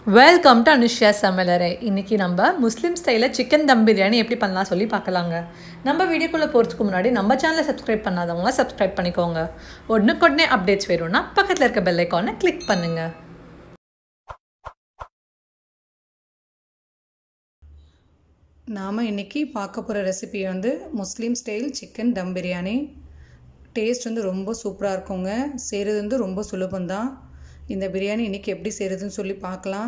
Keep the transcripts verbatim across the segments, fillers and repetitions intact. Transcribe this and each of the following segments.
Welcome to Anushya சமையலறை. இன்றைக்கி நம்ம முஸ்லீம் ஸ்டைலில் சிக்கன் தம் பிரியாணி எப்படி பண்ணலாம் சொல்லி பார்க்கலாங்க. நம்ம வீடியோக்குள்ளே போகிறதுக்கு முன்னாடி நம்ம சேனலை சப்ஸ்கிரைப் பண்ணாதவங்க சப்ஸ்கிரைப் பண்ணிக்கோங்க. உடனுக்குடனே அப்டேட்ஸ் வேணும்னா பக்கத்தில் இருக்க பெல் ஐக்கானை கிளிக் பண்ணுங்கள். நாம் இன்றைக்கி பார்க்க போகிற ரெசிபி வந்து Muslim style chicken dum biryani. Taste வந்து ரொம்ப சூப்பராக இருக்குங்க. செய்கிறது வந்து ரொம்ப சுலபந்தான். இந்த பிரியாணி இன்றைக்கி எப்படி செய்கிறதுன்னு சொல்லி பார்க்கலாம்.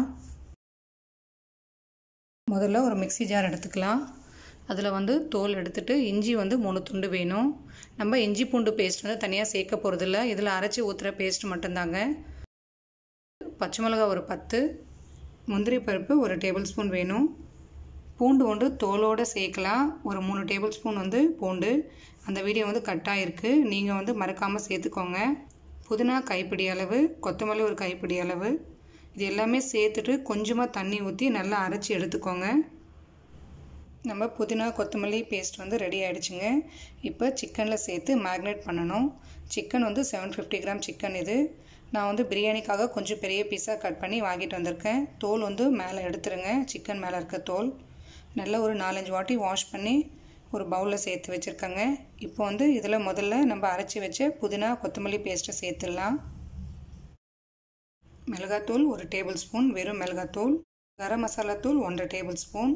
முதல்ல ஒரு மிக்ஸி ஜார் எடுத்துக்கலாம். அதில் வந்து தோல் எடுத்துகிட்டு இஞ்சி வந்து மூணு துண்டு வேணும். நம்ம இஞ்சி பூண்டு பேஸ்ட் வந்து தனியாக சேர்க்க போகிறதில்ல, இதில் அரைச்சி ஊற்றுற பேஸ்ட் மட்டும்தாங்க. பச்சை மிளகாய் ஒரு பத்து, முந்திரி பருப்பு ஒரு டேபிள் ஸ்பூன் வேணும். பூண்டு வந்து தோலோடு சேர்க்கலாம். ஒரு மூணு டேபிள் ஸ்பூன் வந்து பூண்டு. அந்த வீடியோ வந்து கட் ஆகிருக்கு, நீங்கள் வந்து மறக்காமல் சேர்த்துக்கோங்க. புதினா கைப்பிடி அளவு, கொத்தமல்லி ஒரு கைப்பிடி அளவு, இது எல்லாமே சேர்த்துட்டு கொஞ்சமாக தண்ணி ஊற்றி நல்லா அரைச்சி எடுத்துக்கோங்க. நம்ம புதினா கொத்தமல்லி பேஸ்ட் வந்து ரெடி ஆகிடுச்சுங்க. இப்போ சிக்கனில் சேர்த்து மேக்னேட் பண்ணணும். சிக்கன் வந்து செவன் ஃபிஃப்டி கிராம் சிக்கன். இது நான் வந்து பிரியாணிக்காக கொஞ்சம் பெரிய பீஸாக கட் பண்ணி வாங்கிட்டு வந்திருக்கேன். தோல் வந்து மேலே எடுத்துருங்க, சிக்கன் மேலே இருக்க தோல். நல்லா ஒரு நாலஞ்சு வாட்டி வாஷ் பண்ணி ஒரு பவுலில் சேர்த்து வச்சுருக்கேங்க. இப்போ வந்து இதில் முதல்ல நம்ம அரைச்சி வச்ச புதினா கொத்தமல்லி பேஸ்ட்டை சேர்த்துடலாம். மிளகாத்தூள் ஒரு டேபிள் ஸ்பூன், வெறும் மிளகாத்தூள். கரம் மசாலா தூள் ஒன்றரை டேபிள் ஸ்பூன்.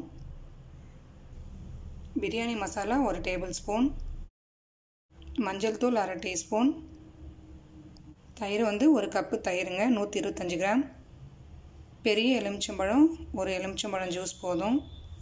பிரியாணி மசாலா ஒரு டேபிள் ஸ்பூன். மஞ்சள் தூள் அரை டீஸ்பூன். தயிர் வந்து ஒரு கப்பு தயிருங்க, நூற்றி இருபத்தஞ்சி கிராம். பெரிய எலுமிச்சம்பழம் ஒரு எலுமிச்சம்பழம் ஜூஸ் போதும்.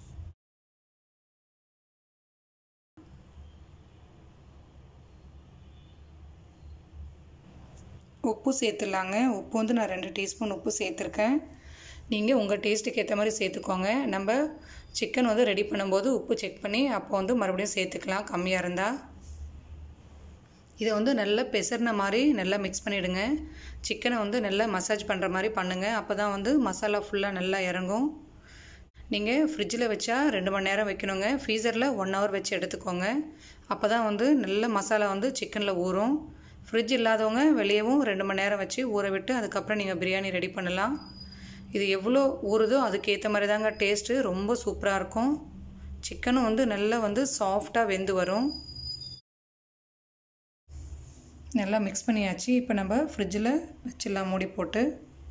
உப்பு சேர்த்துடலாங்க. உப்பு வந்து நான் ரெண்டு டீஸ்பூன் உப்பு சேர்த்துருக்கேன். நீங்கள் உங்கள் டேஸ்ட்டுக்கு ஏற்ற மாதிரி சேர்த்துக்கோங்க. நம்ம சிக்கன் வந்து ரெடி பண்ணும்போது உப்பு செக் பண்ணி அப்போ வந்து மறுபடியும் சேர்த்துக்கலாம் கம்மியாக இருந்தால். இதை வந்து நல்லா பெசர்ன மாதிரி நல்லா மிக்ஸ் பண்ணிவிடுங்க. சிக்கனை வந்து நல்லா மசாஜ் பண்ணுற மாதிரி பண்ணுங்கள். அப்போ தான் வந்து மசாலா ஃபுல்லாக நல்லா இறங்கும். நீங்கள் ஃப்ரிட்ஜில் வச்சா ரெண்டு மணி நேரம் வைக்கணுங்க. ஃப்ரீசரில் ஒன் ஹவர் வச்சு எடுத்துக்கோங்க. அப்போ தான் வந்து நல்ல மசாலா வந்து சிக்கனில் ஊறும். ஃப்ரிட்ஜ் இல்லாதவங்க வெளியவும் ரெண்டு மணி நேரம் வச்சு ஊற விட்டு அதுக்கப்புறம் நீங்கள் பிரியாணி ரெடி பண்ணலாம். இது எவ்வளோ ஊறுதோ அதுக்கேற்ற மாதிரி தாங்க டேஸ்ட்டு ரொம்ப சூப்பராக இருக்கும். சிக்கனும் வந்து நல்லா வந்து சாஃப்டாக வெந்து வரும். நல்லா மிக்ஸ் பண்ணியாச்சு. இப்போ நம்ம ஃப்ரிட்ஜில் வச்சிடலாம் மூடி போட்டு.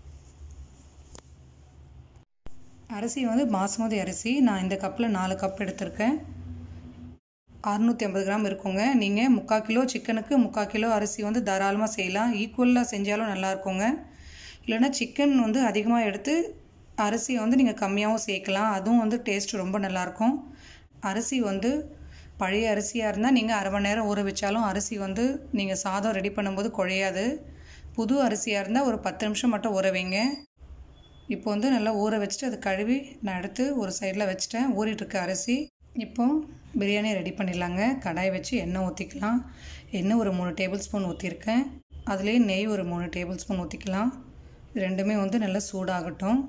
அரிசி வந்து பாசுமதி அரிசி. நான் இந்த கப்பில் நாலு கப் எடுத்திருக்கேன். அறுநூற்றி ஐம்பது கிராம் இருக்குங்க. நீங்கள் முக்கால் கிலோ சிக்கனுக்கு முக்கால் கிலோ அரிசி வந்து தாராளமாக செய்யலாம். ஈக்குவலாக செஞ்சாலும் நல்லா இருக்குங்க. இல்லைனா சிக்கன் வந்து அதிகமாக எடுத்து அரிசியை வந்து நீங்கள் கம்மியாகவும் சேர்க்கலாம். அதுவும் வந்து டேஸ்ட் ரொம்ப நல்லாயிருக்கும். அரிசி வந்து பழைய அரிசியாக இருந்தால் நீங்கள் அரை மணி நேரம் ஊற வச்சாலும் அரிசி வந்து நீங்கள் சாதம் ரெடி பண்ணும்போது குழையாது. புது அரிசியாக இருந்தால் ஒரு பத்து நிமிஷம் மட்டும் ஊற வைங்க. இப்போ வந்து நல்லா ஊற வச்சுட்டு அதை கழுவி நான் எடுத்து ஒரு சைடில் வச்சுட்டேன். ஊறிட்டுருக்க அரிசி. இப்போ பிரியாணி ரெடி பண்ணிடலாங்க. கடாய் வச்சு எண்ணெய் ஊற்றிக்கலாம். எண்ணெய் ஒரு மூணு டேபிள் ஸ்பூன் ஊற்றிருக்கேன். அதுலேயே நெய் ஒரு மூணு டேபிள் ஸ்பூன் ஊற்றிக்கலாம். ரெண்டுமே வந்து நல்லா சூடாகட்டும்.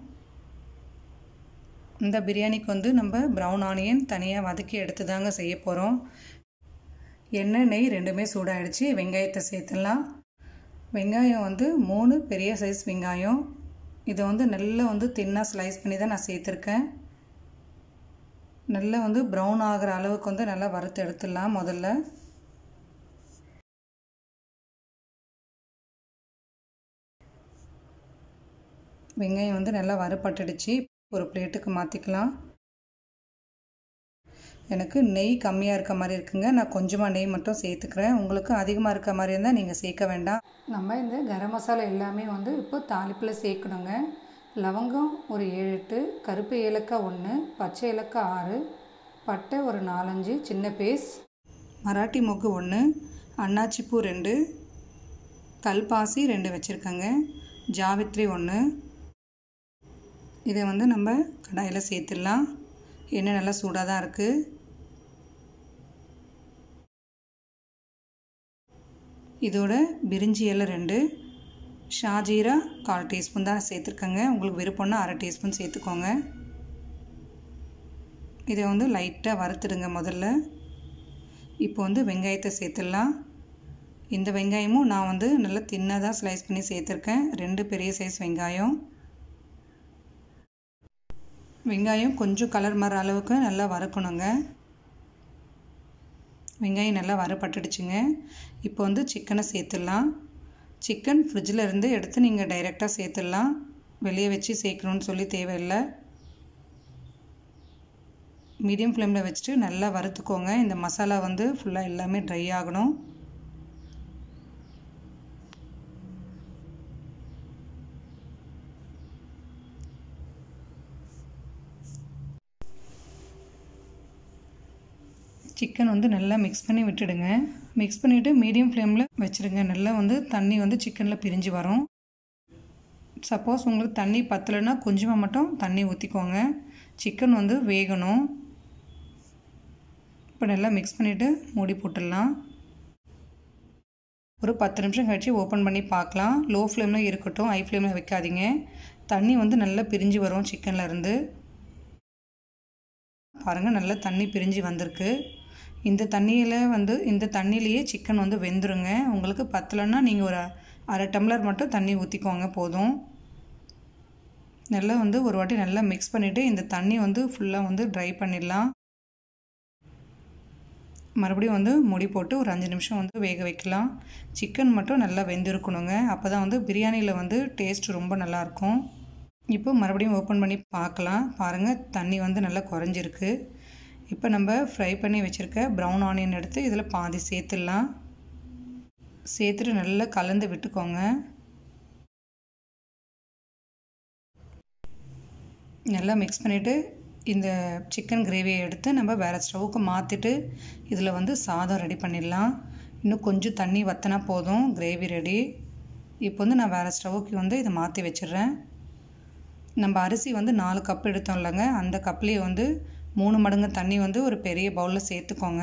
இந்த பிரியாணிக்கு வந்து நம்ம ப்ரௌன் ஆனியன் தனியாக வதக்கி எடுத்து தாங்க செய்ய போகிறோம். எண்ணெய் நெய் ரெண்டுமே சூடாகிடுச்சு. வெங்காயத்தை சேர்த்துடலாம். வெங்காயம் வந்து மூணு பெரிய சைஸ் வெங்காயம். இதை வந்து நல்லா வந்து தின்னாக ஸ்லைஸ் பண்ணி தான் நான் சேர்த்துருக்கேன். நல்லா வந்து ப்ரௌன் ஆகிற அளவுக்கு வந்து நல்லா வறுத்து எடுத்துடலாம். முதல்ல வெங்காயம் வந்து நல்லா வறுபட்டுடுச்சு. ஒரு பிளேட்டுக்கு மாற்றிக்கலாம். எனக்கு நெய் கம்மியாக இருக்க மாதிரி இருக்குங்க. நான் கொஞ்சமாக நெய் மட்டும் சேர்த்துக்கிறேன். உங்களுக்கு அதிகமாக இருக்க மாதிரி இருந்தால் நீங்கள் சேர்க்க வேண்டாம். நம்ம இந்த கரம் மசாலா எல்லாமே வந்து இப்போ தாளிப்பில் சேர்க்கணுங்க. லவங்கம் ஒரு ஏழு எட்டு, கருப்பு ஏலக்காய் ஒன்று, பச்சை ஏலக்காய் ஆறு, பட்டை ஒரு நாலஞ்சு சின்ன பீஸ், மராட்டி மொக்கு ஒன்று, அன்னாச்சிப்பூ ரெண்டு, கல்பாசி ரெண்டு வச்சுருக்கேங்க, ஜாவித்ரி ஒன்று. இதை வந்து நம்ம கடாயில் சேர்த்துடலாம். எண்ணெய் நல்லா சூடாக தான் இருக்குது. இதோட பிரிஞ்சி இலை ரெண்டு, ஷாஜீரா கால் டீஸ்பூன் தான் சேர்த்துருக்கேங்க. உங்களுக்கு விருப்பம்னா அரை டீஸ்பூன் சேர்த்துக்கோங்க. இதை வந்து லைட்டாக வறுத்துடுங்க முதல்ல. இப்போ வந்து வெங்காயத்தை சேர்த்துடலாம். இந்த வெங்காயமும் நான் வந்து நல்லா தின்னாக தான் ஸ்லைஸ் பண்ணி சேர்த்துருக்கேன். ரெண்டு பெரிய சைஸ் வெங்காயம். வெங்காயம் கொஞ்சம் கலர் மாற அளவுக்கு நல்லா வறுக்கணுங்க. வெங்காயம் நல்லா வறுபட்டுடுச்சுங்க. இப்போ வந்து சிக்கனை சேர்த்துடலாம். சிக்கன் ஃப்ரிட்ஜில் இருந்து எடுத்து நீங்கள் டைரெக்டாக சேர்த்துடலாம். வெளியே வச்சு சேர்க்கணுன்னு சொல்லி தேவையில்லை. மீடியம் ஃப்ளேமில் வச்சுட்டு நல்லா வறுத்துக்கோங்க. இந்த மசாலா வந்து ஃபுல்லாக எல்லாமே ட்ரை ஆகணும். சிக்கன் வந்து நல்லா மிக்ஸ் பண்ணி விட்டுடுங்க. மிக்ஸ் பண்ணிவிட்டு மீடியம் ஃப்ளேமில் வச்சுடுங்க. நல்லா வந்து தண்ணி வந்து சிக்கனில் பிரிஞ்சு வரும். சப்போஸ் உங்களுக்கு தண்ணி பத்தலைன்னா கொஞ்சமாக மட்டும் தண்ணி ஊற்றிக்கோங்க. சிக்கன் வந்து வேகணும். இப்போ நல்லா மிக்ஸ் பண்ணிவிட்டு மூடி போட்டுடலாம். ஒரு பத்து நிமிஷம் கழித்து ஓப்பன் பண்ணி பார்க்கலாம். லோ ஃப்ளேமில் இருக்கட்டும், ஹை ஃப்ளேமில் வைக்காதீங்க. தண்ணி வந்து நல்லா பிரிஞ்சு வரும் சிக்கனில் இருந்து. பாருங்கள், நல்லா தண்ணி பிரிஞ்சு வந்திருக்கு. இந்த தண்ணியில் வந்து இந்த தண்ணியிலேயே சிக்கன் வந்து வெந்துருங்க. உங்களுக்கு பத்தலைன்னா நீங்கள் ஒரு அரை டம்ளர் மட்டும் தண்ணி ஊற்றிக்கோங்க போதும். நல்லா வந்து ஒரு வாட்டி நல்லா மிக்ஸ் பண்ணிவிட்டு இந்த தண்ணி வந்து ஃபுல்லாக வந்து ட்ரை பண்ணிடலாம். மறுபடியும் வந்து மூடி போட்டு ஒரு அஞ்சு நிமிஷம் வந்து வேக வைக்கலாம். சிக்கன் மட்டும் நல்லா வெந்திருக்கணுங்க. அப்போ தான் வந்து பிரியாணியில் வந்து டேஸ்ட் ரொம்ப நல்லாயிருக்கும். இப்போ மறுபடியும் ஓப்பன் பண்ணி பார்க்கலாம். பாருங்கள், தண்ணி வந்து நல்லா குறைஞ்சிருக்கு. இப்போ நம்ம ஃப்ரை பண்ணி வச்சுருக்க ப்ரௌன் ஆனியன் எடுத்து இதில் பாதி சேர்த்துடலாம். சேர்த்துட்டு நல்லா கலந்து விட்டுக்கோங்க. நல்லா மிக்ஸ் பண்ணிவிட்டு இந்த சிக்கன் கிரேவியை எடுத்து நம்ம வேறு ஸ்டவ்வுக்கு மாற்றிட்டு இதில் வந்து சாதம் ரெடி பண்ணிடலாம். இன்னும் கொஞ்சம் தண்ணி வற்றினா போதும், கிரேவி ரெடி. இப்போ வந்து நான் வேறு ஸ்டவ்வுக்கு வந்து இதை மாற்றி வச்சிடுறேன். நம்ம அரிசி வந்து நாலு கப் எடுத்தோம் இல்லைங்க, அந்த கப்லேயே வந்து மூணு மடங்கு தண்ணி வந்து ஒரு பெரிய பவுலில் சேர்த்துக்கோங்க.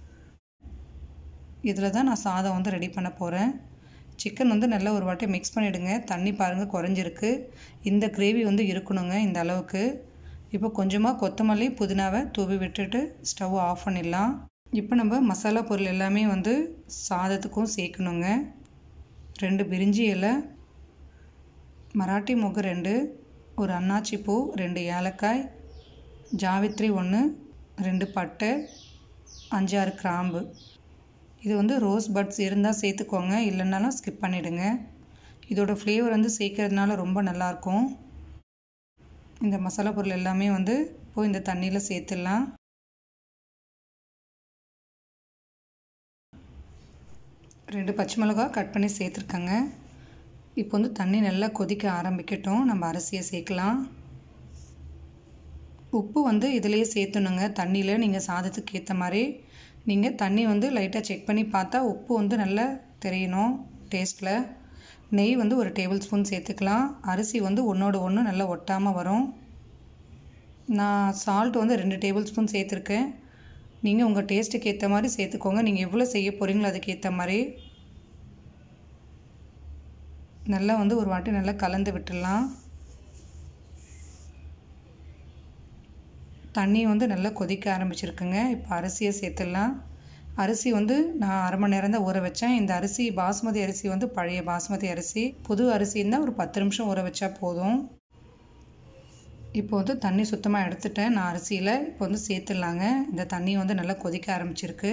இதில் தான் நான் சாதம் வந்து ரெடி பண்ண போகிறேன். சிக்கன் வந்து நல்லா ஒரு வாட்டி மிக்ஸ் பண்ணிவிடுங்க. தண்ணி பாருங்கள் குறைஞ்சிருக்கு. இந்த கிரேவி வந்து இருக்கணுங்க இந்த அளவுக்கு. இப்போ கொஞ்சமாக கொத்தமல்லி புதினாவை தூவி விட்டுட்டு ஸ்டவ் ஆஃப் பண்ணிடலாம். இப்போ நம்ம மசாலா பொருள் எல்லாமே வந்து சாதத்துக்கும் சேர்க்கணுங்க. ரெண்டு பிரிஞ்சி இலை, மராட்டி மொக்கு ரெண்டு, ஒரு அன்னாச்சி பூ, ரெண்டு ஏலக்காய், ஜாவித்ரி ஒன்று, ரெண்டு பட்டை, அஞ்சாறு கிராம்பு. இது வந்து ரோஸ் பட்ஸ் இருந்தால் சேர்த்துக்கோங்க, இல்லைன்னாலும் ஸ்கிப் பண்ணிவிடுங்க. இதோட ஃப்ளேவர் வந்து சேர்க்கறதுனால ரொம்ப நல்லாயிருக்கும். இந்த மசாலா பொருள் எல்லாமே வந்து இப்போ இந்த தண்ணியில் சேர்த்துடலாம். ரெண்டு பச்சை மிளகாய் கட் பண்ணி சேர்த்துருக்கேங்க. இப்போ வந்து தண்ணி நல்லா கொதிக்க ஆரம்பிக்கட்டும். நம்ம அரிசியை சேர்க்கலாம். உப்பு வந்து இதிலேயே சேர்த்துணுங்க. தண்ணியில் நீங்கள் சாதத்துக்கு ஏற்ற மாதிரி நீங்கள் தண்ணி வந்து லைட்டாக செக் பண்ணி பார்த்தா உப்பு வந்து நல்லா தெரியணும் டேஸ்ட்டில். நெய் வந்து ஒரு டேபிள் ஸ்பூன் சேர்த்துக்கலாம். அரிசி வந்து ஒன்றோட ஒன்று நல்லா ஒட்டாமல் வரும். நான் சால்ட் வந்து ரெண்டு டேபிள் ஸ்பூன் சேர்த்துருக்கேன். நீங்கள் உங்கள் டேஸ்ட்டுக்கு ஏற்ற மாதிரி சேர்த்துக்கோங்க. நீங்கள் எவ்வளோ செய்ய போகிறீங்களோ அதுக்கு ஏற்ற மாதிரி. நல்லா வந்து ஒரு வாட்டி நல்லா கலந்து விட்டுடலாம். தண்ணி வந்து நல்லா கொதிக்க ஆரம்பிச்சிருக்குங்க. இப்போ அரிசியை சேர்த்துடலாம். அரிசி வந்து நான் அரை மணி நேரம் தான் ஊற வச்சேன். இந்த அரிசி பாஸ்மதி அரிசி வந்து பழைய பாஸ்மதி அரிசி. புது அரிசின்னா ஒரு பத்து நிமிஷம் ஊற வச்சா போதும். இப்போ வந்து தண்ணி சுத்தமாக எடுத்துட்டேன் நான் அரிசியில். இப்போ வந்து சேர்த்துடலாங்க. இந்த தண்ணி வந்து நல்லா கொதிக்க ஆரம்பிச்சிருக்கு.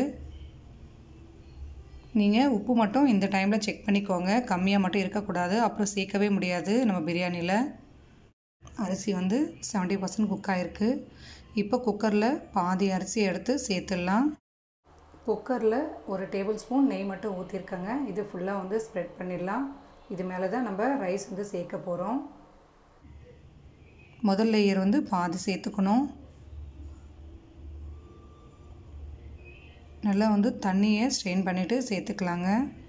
நீங்கள் உப்பு மட்டும் இந்த டைமில் செக் பண்ணிக்கோங்க. கம்மியாக மட்டும் இருக்கக்கூடாது, அப்புறம் சேர்க்கவே முடியாது நம்ம பிரியாணியில். அரிசி வந்து செவன்ட்டி பர்சன்ட் குக் ஆகிருக்கு. இப்போ குக்கரில் பாதி அரிசி எடுத்து சேர்த்துடலாம். குக்கரில் ஒரு டேபிள் ஸ்பூன் நெய் மட்டும் ஊற்றிருக்கேங்க. இது ஃபுல்லாக வந்து ஸ்ப்ரெட் பண்ணிடலாம். இது மேலே தான் நம்ம ரைஸ் வந்து சேர்க்க போகிறோம். முதல் லேயர் வந்து பாதி சேர்த்துக்கணும். நல்லா வந்து தண்ணியை ஸ்ட்ரெயின் பண்ணிவிட்டு சேர்த்துக்கலாங்க.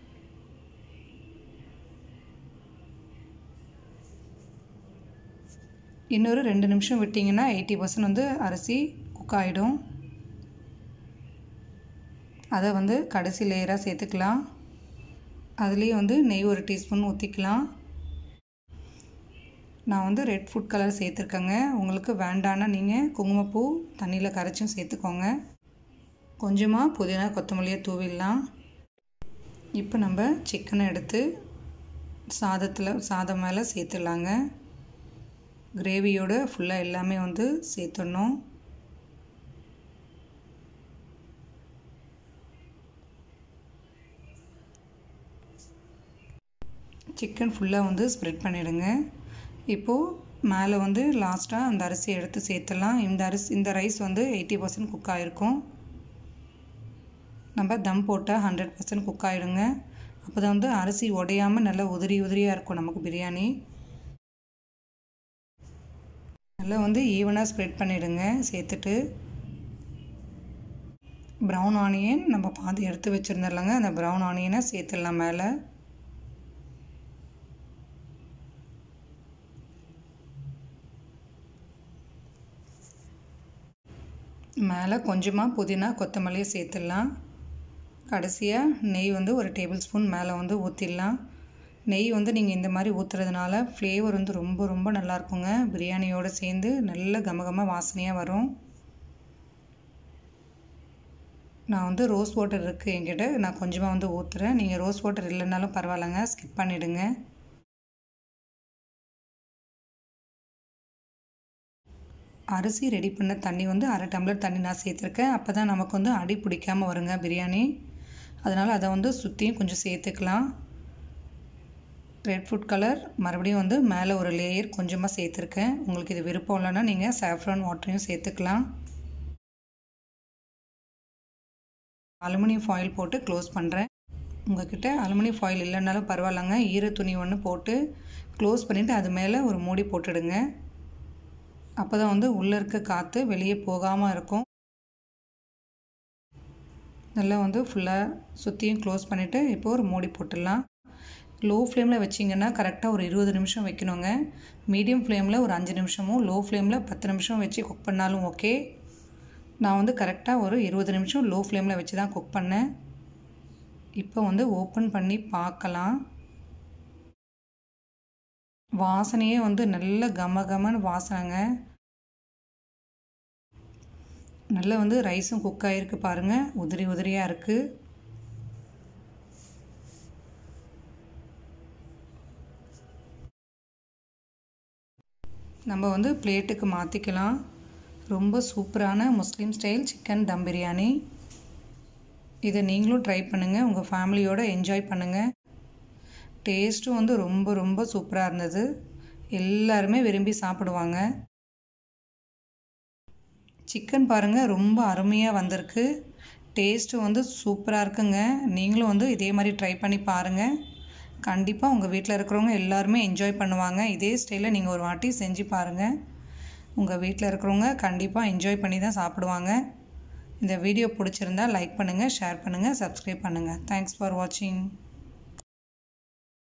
இன்னொரு ரெண்டு நிமிஷம் விட்டிங்கன்னா எயிட்டி பர்சன்ட் வந்து அரிசி குக் ஆகிடும். அதை வந்து கடைசி லேயராக சேர்த்துக்கலாம். அதுலேயே வந்து நெய் ஒரு டீஸ்பூன் ஊற்றிக்கலாம். நான் வந்து ரெட் ஃபுட் கலர் சேர்த்துருக்கேங்க. உங்களுக்கு வேண்டான்னா நீங்கள் குங்குமப்பூ தண்ணியில் கரைச்சும் சேர்த்துக்கோங்க. கொஞ்சமாக புதினா கொத்தமல்லியை தூவிடலாம். இப்போ நம்ம சிக்கனை எடுத்து சாதத்தில் சாதம் மேலே சேர்த்துடலாங்க. கிரேவியோட ஃபுல்லாக எல்லாமே வந்து சேர்த்துடணும். சிக்கன் ஃபுல்லாக வந்து ஸ்ப்ரெட் பண்ணிவிடுங்க. இப்போது மேலே வந்து லாஸ்ட்டாக அந்த அரிசியை எடுத்து சேர்த்துடலாம். இந்த அரிசி இந்த ரைஸ் வந்து எயிட்டி பர்சன்ட் குக் ஆகிருக்கும். நம்ம தம் போட்டால் ஹண்ட்ரட் பர்சன்ட் குக் ஆகிடுங்க. அப்போ தான் வந்து அரிசி உடையாமல் நல்லா உதிரி உதிரியாக இருக்கும் நமக்கு பிரியாணி. நல்லா வந்து ஈவனாக ஸ்ப்ரெட் பண்ணிவிடுங்க. சேர்த்துட்டு ப்ரௌன் ஆனியன் நம்ம பாதி எடுத்து வச்சுருந்துடலாங்க. அந்த ப்ரௌன் ஆனியனை சேர்த்துடலாம் மேலே. மேலே கொஞ்சமாக புதினா கொத்தமல்லியை சேர்த்துடலாம். கடைசியாக நெய் வந்து ஒரு டேபிள் ஸ்பூன் மேலே வந்து ஊற்றிடலாம். நெய் வந்து நீங்கள் இந்த மாதிரி ஊற்றுறதுனால ஃப்ளேவர் வந்து ரொம்ப ரொம்ப நல்லாயிருக்குங்க. பிரியாணியோடு சேர்ந்து நல்ல கமகமாக வாசனையாக வரும். நான் வந்து ரோஸ் வாட்டர் இருக்குது என்கிட்ட, நான் கொஞ்சமாக வந்து ஊற்றுறேன். நீங்கள் ரோஸ் வாட்டர் இல்லைன்னாலும் பரவாயில்லைங்க, ஸ்கிப் பண்ணிவிடுங்க. அரிசி ரெடி பண்ண தண்ணி வந்து அரை டம்ளர் தண்ணி நான் சேர்த்துருக்கேன். அப்போ தான் நமக்கு வந்து அடி பிடிக்காமல் வருங்க பிரியாணி. அதனால் அதை வந்து சுற்றியும் கொஞ்சம் சேர்த்துக்கலாம். ரெட் ஃபுட் கலர் மறுபடியும் வந்து மேலே ஒரு லேயர் கொஞ்சமாக சேர்த்துருக்கேன். உங்களுக்கு இது விருப்பம் இல்லைன்னா நீங்கள் சாஃப்ரான் வாட்டரையும் சேர்த்துக்கலாம். அலுமினியம் ஃபாயில் போட்டு க்ளோஸ் பண்ணுறேன். உங்கள்கிட்ட அலுமினியம் ஃபாயில் இல்லைன்னாலும் பரவாயில்லைங்க, ஈர துணி ஒன்று போட்டு க்ளோஸ் பண்ணிவிட்டு அது மேலே ஒரு மூடி போட்டுடுங்க. அப்போ தான் வந்து உள்ளே இருக்க காற்று வெளியே போகாமல் இருக்கும். நல்லா வந்து ஃபுல்லாக சுற்றியும் க்ளோஸ் பண்ணிவிட்டு இப்போ ஒரு மூடி போட்டுடலாம். லோ ஃப்ளேமில் வச்சிங்கன்னா கரெக்டாக ஒரு இருபது நிமிஷம் வைக்கணுங்க. மீடியம் ஃப்ளேமில் ஒரு அஞ்சு நிமிஷமும், லோ ஃப்ளேமில் பத்து நிமிஷம் வச்சு குக் பண்ணாலும் ஓகே. நான் வந்து கரெக்டாக ஒரு இருபது நிமிஷம் லோ ஃப்ளேமில் வச்சு தான் குக் பண்ணேன். இப்போ வந்து ஓப்பன் பண்ணி பார்க்கலாம். வாசனையே வந்து நல்ல கம கமன்னு வாசனைங்க. நல்லா வந்து ரைஸும் குக் ஆகிருக்கு பாருங்கள், உதிரி உதிரியாக இருக்குது. நம்ம வந்து பிளேட்டுக்கு மாற்றிக்கலாம். ரொம்ப சூப்பரான Muslim style chicken dum biryani. இதை நீங்களும் ட்ரை பண்ணுங்கள், உங்கள் ஃபேமிலியோடு என்ஜாய் பண்ணுங்கள். டேஸ்ட்டும் வந்து ரொம்ப ரொம்ப சூப்பராக இருந்தது. எல்லாருமே விரும்பி சாப்பிடுவாங்க. சிக்கன் பாருங்கள் ரொம்ப அருமையாக வந்திருக்கு. டேஸ்ட்டு வந்து சூப்பராக இருக்குங்க. நீங்களும் வந்து இதே மாதிரி ட்ரை பண்ணி பாருங்கள். கண்டிப்பாக உங்கள் வீட்டில் இருக்கிறவங்க எல்லாருமே என்ஜாய் பண்ணுவாங்க. இதே ஸ்டைலில் நீங்கள் ஒரு வாட்டி செஞ்சு பாருங்கள். உங்கள் வீட்டில் இருக்கிறவங்க கண்டிப்பாக என்ஜாய் பண்ணி தான் சாப்பிடுவாங்க. இந்த வீடியோ பிடிச்சிருந்தால் லைக் பண்ணுங்கள், ஷேர் பண்ணுங்கள், சப்ஸ்கிரைப் பண்ணுங்கள். தேங்க்ஸ் ஃபார் வாட்சிங்.